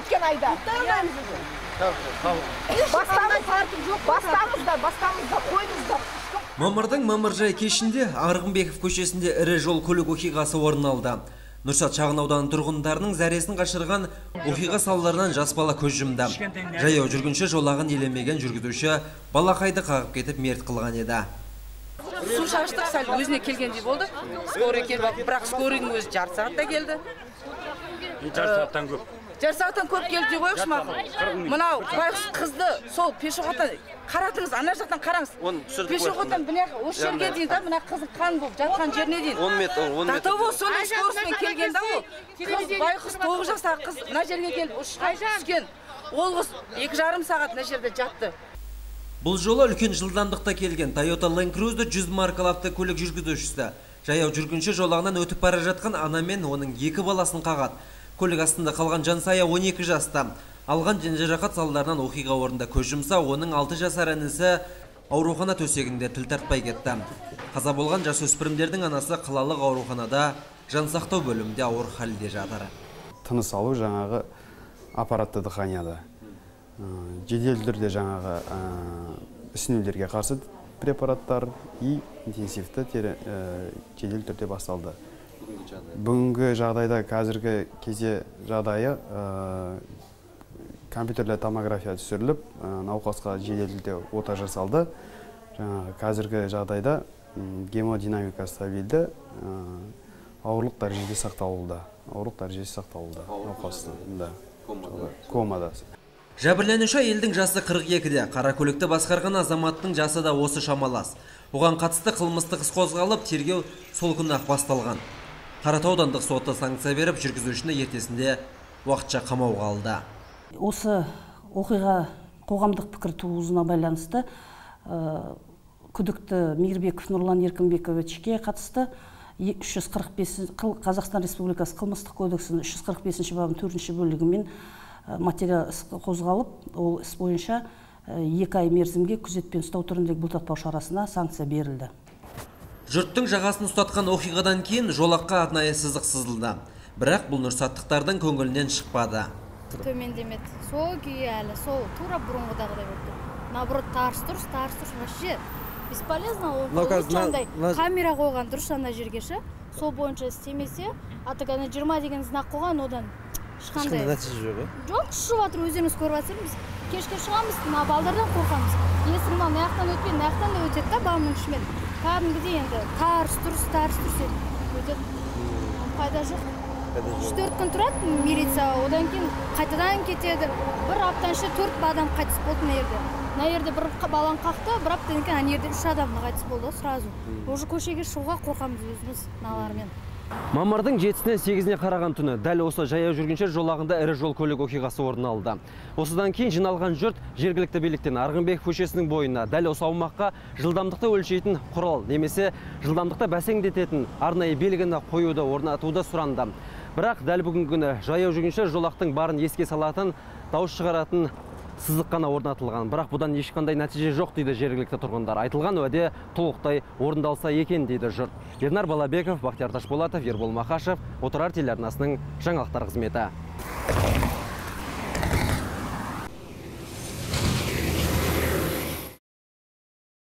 өткен айда. Бастамызда қойыңыздар. Мамырдың мамыржай кешінде Арғынбеков көшесінде ірі жол көлік оқиғасы орын алды. Нұрсат шағын ауданы тұрғындарының зәресін қашырған оқиға салдарынан жас бала көз жұмды. Жаяу жүргінші жолағын елемеген жүргізуші балақайды қағып кетіп мерт қылған еді. Су шаштық сәл өзіне келгендей болды. Скорый келіп, бірақ скорыйдың өзі жарты сағатта келді. Жарты сағаттан көп келді деп қойықшы мақұл. Мынау байқұс қызды сол пешеходтан қаратыңыз, ана жақтан қараңыз. Пешеходтан осы жерге дейін, мына қызың қан болып жатқан жеріне дейін. 10 метр, 10 метр. Татау сондай скоростьпен келгенде ол. Қыз байқұс 9 жастағы қыз мына жерге келіп ұшқай түскен. Ол қыз 2,5 сағат мына жерде жатты. Бұл жолы үлкен жылдамдықта келген Toyota Land Cruiser 100 маркалы автокөлік жүргізушісі жаяу жүргінші жолағынан өтіп бара жатқан ана мен оның 2 баласын қағады. Көлік астында қалған жансая 12 жаста. Алған жарақат салдарынан оқиға орнында көз жұмса, оның 6 жасар інісі аурухана төсегінде тіл тартпай кетті. Қаза болған жасөспірімдердің анасы қалалық ауруханада жансақтау бөлімінде ауыр халде жатыр. Тыныс алу жаңағы аппаратты дыханияда. Жедел түрде жаңағы ісінулерге қарсы препараттар и интенсивті жедел түрде басталды. Бүгінгі жағдайда қазіргі кезде жағдайы компьютерлі томография түсіріліп, науқасқа жедел түрде ота жасалды. Қазіргі жағдайда гемодинамика стабилді, ауырлық дәрежеде сақталуда. Науқастың комада. Жәбірленуші әйелдің жасы 42-де, қара көлікті басқарған азаматтың жасы да осы шамалас. Оған қатысты қылмыстық іс қозғалып, тергеу сол күні-ақ басталған. Қаратау аудандық соты санкция беріп, жүргізушіні ертесінде уақытша қамауға алды. Осы оқиға қоғамдық пікір туғызуына байланысты күдікті Мейірбеков Нұрлан Еркінбековичке қатысты 345 Қазақстан Республикасы қылмыстық кодексінің 345 бабының 4 бөлігімен материал іс қозғалып, ол іс бойынша 2 ай мерзімге күзетпен ұстау түріндегі бұлтартпау шарасына санкция берілді. Жұрттың жағасын ұстатқан оқиғадан кейін жолаққа арнайы сызық сызылды. Бірақ бұл нұрсаттықтардың көңілінен шықпады. Төмендемеді. Сол күйі әлі, сол тура бұрынғыдағыдай болды. Наоборот, тарс тұрс вообще бесполезно. Камера қойған дұрыс ана жерге ше. Сол бойынша істемесе, атығаны 20 деген знак қойған, одан ешқандай нәтиже жоқ. Жоқ, шығып жатыр, өздеріңіз көріп жатсыздар. Кешке шығамыз, мына балдардан қорқамыз. Есік мына аяқтан өтпей, аяқтан да өтеді да баланың ішімен. Кәдімгідей енді тарс тұрс өтеді. Пайда жоқ. 3-4 күн тұрады милиция, одан кейін қайтадан кетеді. Бір аптан ішінде 4 адам қайтыс болды мына жерде. Мына жерде бір баланы қақты, бір аптадан кейін ана жерде 3 адам қайтыс болды сразу. Уже көшеге шығуға қорқамыз өзіміз мыналармен. Мамырдың 7-сінен 8-не қараған түні дәл осы жаяу жүргінші жолағында ірі жол көлік оқиғасы орын алды. Осыдан кейін жиналған жұрт жергілікті биліктен Арғынбеков көшесінің бойына дәл осы аумаққа жылдамдықты өлшейтін құрал немесе жылдамдықты бәсеңдететін арнайы белгіні қоюды орнатуды сұранды. Бірақ дәл бүгінгі күні жаяу жүргінші жолақтың барын еске салатын, дауыс шығаратын сызық қана орнатылған. Бірақ бұдан ешқандай нәтиже жоқ дейді жергілікті тұрғындар. Айтылған уәде толықтай орындалса екен дейді жұрт. Ернар Балабеков, Бақтияр Ташполатов, Ербол Махашев, Отырар телеарнасының жаңалықтар қызметі.